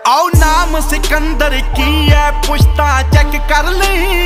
आओ नाम सिकंदर की है पुश्ता चेक कर ली।